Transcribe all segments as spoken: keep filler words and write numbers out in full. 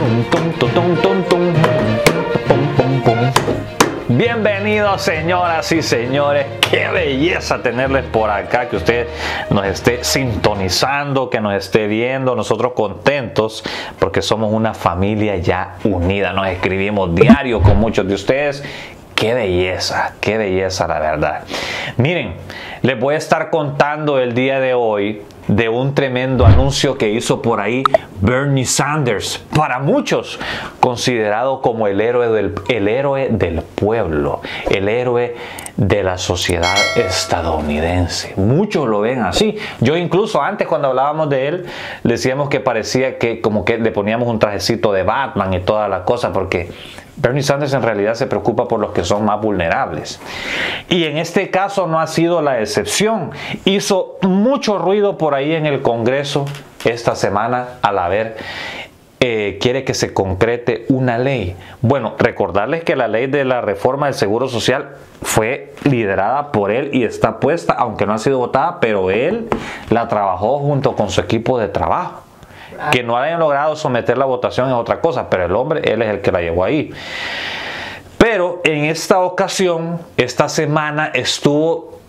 Tum, tum, tum, tum, tum. Pum, pum, pum. Bienvenidos, señoras y señores. Qué belleza tenerles por acá, que usted nos esté sintonizando, que nos esté viendo. Nosotros contentos porque somos una familia ya unida. Nos escribimos diario con muchos de ustedes. Qué belleza, qué belleza, la verdad. Miren, les voy a estar contando el día de hoy de un tremendo anuncio que hizo por ahí Bernie Sanders, para muchos considerado como el héroe del, el héroe del pueblo, el héroe de la sociedad estadounidense. Muchos lo ven así. Yo incluso antes, cuando hablábamos de él, decíamos que parecía que como que le poníamos un trajecito de Batman y toda la cosa, porque Bernie Sanders en realidad se preocupa por los que son más vulnerables. Y en este caso no ha sido la excepción. Hizo mucho ruido por ahí en el Congreso esta semana al haber, eh, quiere que se concrete una ley. Bueno, recordarles que la ley de la reforma del Seguro Social fue liderada por él y está puesta, aunque no ha sido votada, pero él la trabajó junto con su equipo de trabajo. Que no hayan logrado someter la votación es otra cosa, pero el hombre, él es el que la llevó ahí. Pero en esta ocasión, esta semana, estuvo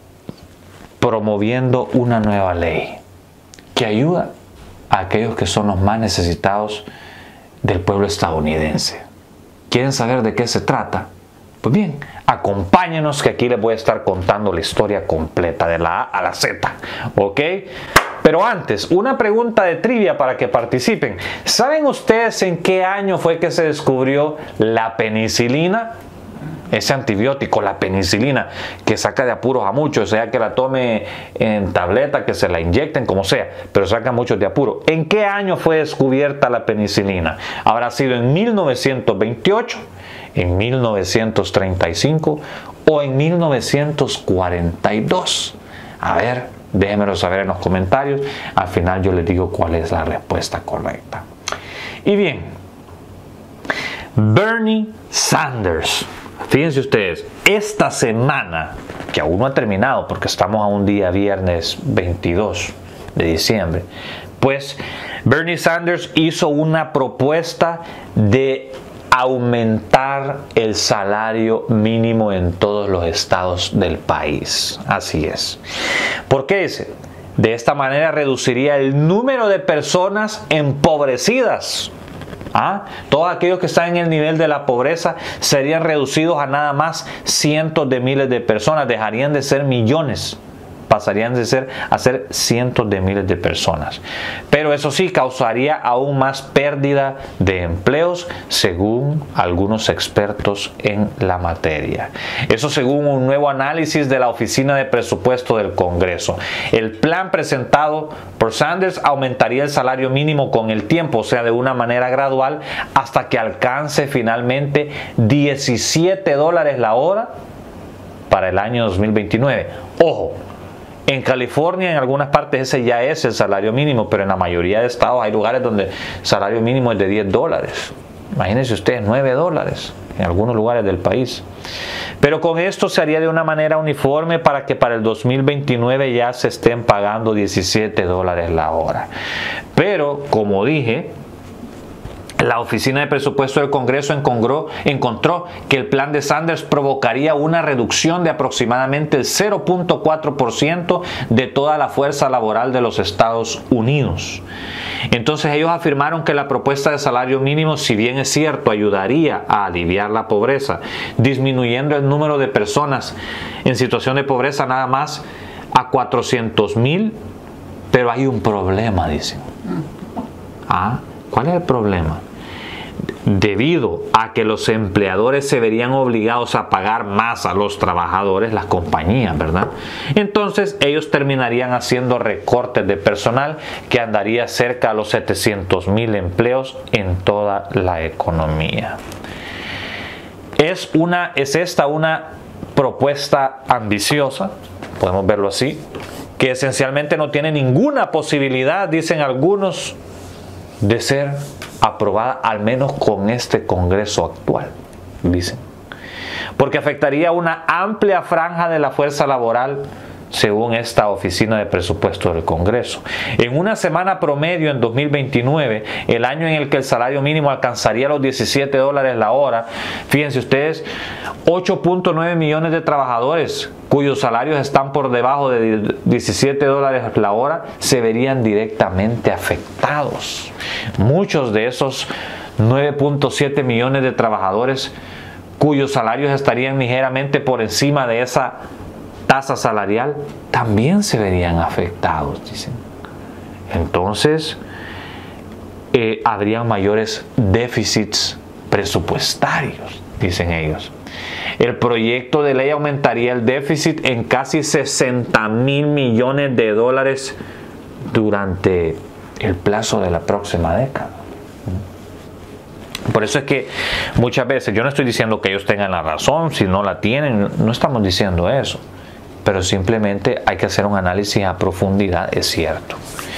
promoviendo una nueva ley que ayuda a aquellos que son los más necesitados del pueblo estadounidense. ¿Quieren saber de qué se trata? Pues bien, acompáñenos, que aquí les voy a estar contando la historia completa de la A a la Z, ¿ok? Pero antes, una pregunta de trivia para que participen. ¿Saben ustedes en qué año fue que se descubrió la penicilina? Ese antibiótico, la penicilina, que saca de apuros a muchos, sea que la tome en tableta, que se la inyecten, como sea, pero saca muchos de apuros. ¿En qué año fue descubierta la penicilina? ¿Habrá sido en mil novecientos veintiocho, en mil novecientos treinta y cinco o en mil novecientos cuarenta y dos? A ver, déjenmelo saber en los comentarios. Al final yo les digo cuál es la respuesta correcta. Y bien, Bernie Sanders. Fíjense ustedes, esta semana, que aún no ha terminado porque estamos a un día viernes veintidós de diciembre, pues Bernie Sanders hizo una propuesta de aumentar el salario mínimo en todos los estados del país. Así es. ¿Por qué dice? De esta manera reduciría el número de personas empobrecidas. ¿Ah? Todos aquellos que están en el nivel de la pobreza serían reducidos a nada más cientos de miles de personas. Dejarían de ser millones. Pasarían de ser a ser cientos de miles de personas. Pero eso sí, causaría aún más pérdida de empleos, según algunos expertos en la materia. Eso según un nuevo análisis de la Oficina de Presupuesto del Congreso. El plan presentado por Sanders aumentaría el salario mínimo con el tiempo, o sea, de una manera gradual, hasta que alcance finalmente diecisiete dólares la hora para el año dos mil veintinueve. Ojo. En California, en algunas partes, ese ya es el salario mínimo, pero en la mayoría de estados hay lugares donde el salario mínimo es de diez dólares. Imagínense ustedes, nueve dólares en algunos lugares del país. Pero con esto se haría de una manera uniforme para que para el dos mil veintinueve ya se estén pagando diecisiete dólares la hora. Pero, como dije, la Oficina de Presupuesto del Congreso encontró, encontró que el plan de Sanders provocaría una reducción de aproximadamente el cero punto cuatro por ciento de toda la fuerza laboral de los Estados Unidos. Entonces ellos afirmaron que la propuesta de salario mínimo, si bien es cierto, ayudaría a aliviar la pobreza, disminuyendo el número de personas en situación de pobreza nada más a cuatrocientos mil, pero hay un problema, dicen. ¿Ah? ¿Cuál es el problema? Debido a que los empleadores se verían obligados a pagar más a los trabajadores, las compañías, ¿verdad? Entonces ellos terminarían haciendo recortes de personal que andaría cerca a los setecientos mil empleos en toda la economía. Es, una, es esta una propuesta ambiciosa, podemos verlo así, que esencialmente no tiene ninguna posibilidad, dicen algunos, de ser aprobada al menos con este Congreso actual, dicen. Porque afectaría una amplia franja de la fuerza laboral, según esta Oficina de Presupuesto del Congreso. En una semana promedio en dos mil veintinueve, el año en el que el salario mínimo alcanzaría los diecisiete dólares la hora, fíjense ustedes, ocho punto nueve millones de trabajadores cuyos salarios están por debajo de diecisiete dólares la hora se verían directamente afectados. Muchos de esos nueve punto siete millones de trabajadores cuyos salarios estarían ligeramente por encima de esa tasa salarial también se verían afectados, dicen. Entonces, eh, habrían mayores déficits presupuestarios, dicen ellos. El proyecto de ley aumentaría el déficit en casi sesenta mil millones de dólares durante el plazo de la próxima década. Por eso es que muchas veces, yo no estoy diciendo que ellos tengan la razón, si no la tienen, no estamos diciendo eso. Pero simplemente hay que hacer un análisis a profundidad, es cierto.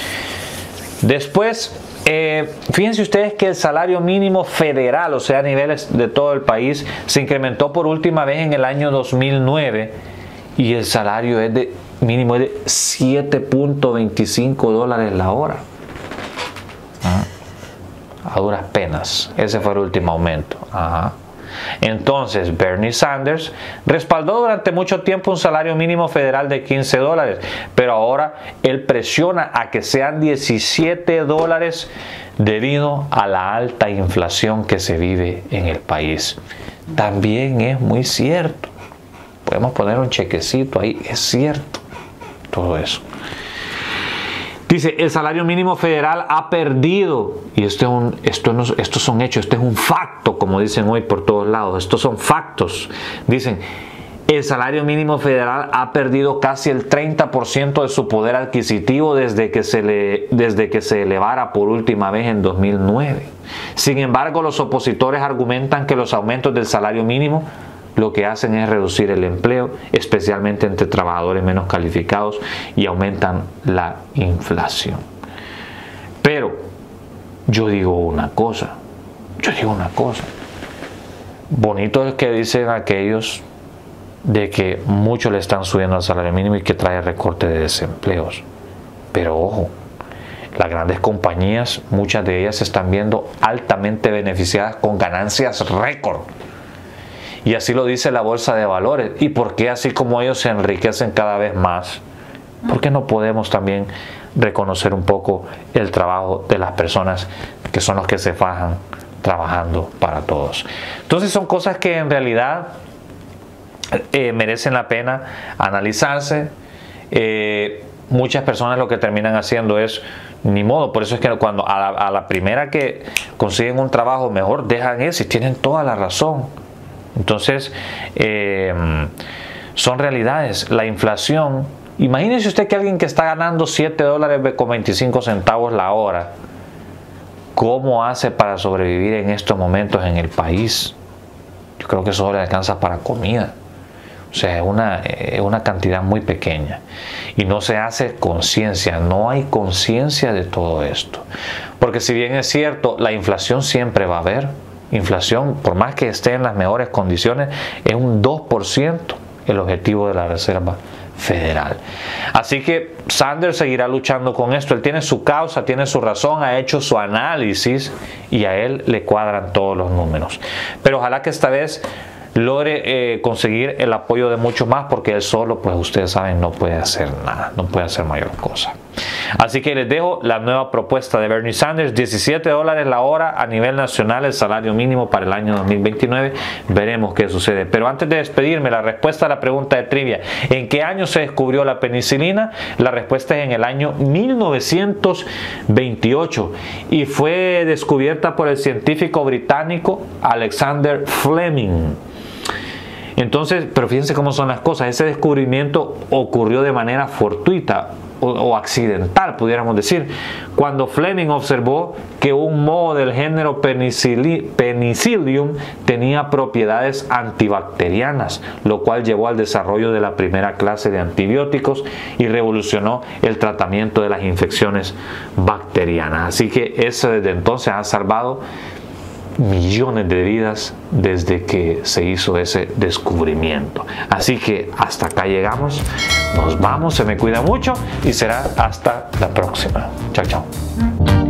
Después, eh, fíjense ustedes que el salario mínimo federal, o sea, a niveles de todo el país, se incrementó por última vez en el año dos mil nueve y el salario es de, mínimo es de siete punto veinticinco dólares la hora. ¿Ah? A duras penas, ese fue el último aumento. Ajá. Entonces, Bernie Sanders respaldó durante mucho tiempo un salario mínimo federal de quince dólares, pero ahora él presiona a que sean diecisiete dólares debido a la alta inflación que se vive en el país. También es muy cierto. Podemos poner un chequecito ahí, es cierto todo eso. Dice, el salario mínimo federal ha perdido, y esto es un, esto no, estos son hechos, esto es un facto, como dicen hoy por todos lados, estos son factos. Dicen, el salario mínimo federal ha perdido casi el treinta por ciento de su poder adquisitivo desde que, se le, desde que se elevara por última vez en dos mil nueve. Sin embargo, los opositores argumentan que los aumentos del salario mínimo lo que hacen es reducir el empleo, especialmente entre trabajadores menos calificados, y aumentan la inflación. Pero yo digo una cosa, yo digo una cosa. Bonito es que dicen aquellos de que muchos le están subiendo al salario mínimo y que trae recorte de desempleos. Pero ojo, las grandes compañías, muchas de ellas se están viendo altamente beneficiadas con ganancias récord. Y así lo dice la bolsa de valores. ¿Y por qué así como ellos se enriquecen cada vez más? ¿Por qué no podemos también reconocer un poco el trabajo de las personas que son los que se fajan trabajando para todos? Entonces son cosas que en realidad eh, merecen la pena analizarse. Eh, muchas personas lo que terminan haciendo es ni modo. Por eso es que cuando a la, a la primera que consiguen un trabajo mejor dejan eso y tienen toda la razón. Entonces, eh, son realidades. La inflación, imagínese usted que alguien que está ganando siete dólares con veinticinco centavos la hora, ¿cómo hace para sobrevivir en estos momentos en el país? Yo creo que eso le alcanza para comida. O sea, es una, es una cantidad muy pequeña. Y no se hace conciencia, no hay conciencia de todo esto. Porque si bien es cierto, la inflación siempre va a haber. Inflación, por más que esté en las mejores condiciones, es un dos por ciento el objetivo de la Reserva Federal. Así que Sanders seguirá luchando con esto. Él tiene su causa, tiene su razón, ha hecho su análisis y a él le cuadran todos los números. Pero ojalá que esta vez logre eh, conseguir el apoyo de muchos más, porque él solo, pues ustedes saben, no puede hacer nada, no puede hacer mayor cosa. Así que les dejo la nueva propuesta de Bernie Sanders, diecisiete dólares la hora a nivel nacional, el salario mínimo para el año dos mil veintinueve. Veremos qué sucede. Pero antes de despedirme, la respuesta a la pregunta de trivia: ¿en qué año se descubrió la penicilina? La respuesta es en el año mil novecientos veintiocho y fue descubierta por el científico británico Alexander Fleming. Entonces, pero fíjense cómo son las cosas. Ese descubrimiento ocurrió de manera fortuita o, o accidental, pudiéramos decir, cuando Fleming observó que un moho del género Penicillium tenía propiedades antibacterianas, lo cual llevó al desarrollo de la primera clase de antibióticos y revolucionó el tratamiento de las infecciones bacterianas. Así que eso desde entonces ha salvado millones de vidas desde que se hizo ese descubrimiento. Así que hasta acá llegamos, nos vamos, se me cuida mucho y será hasta la próxima. Chao, chao.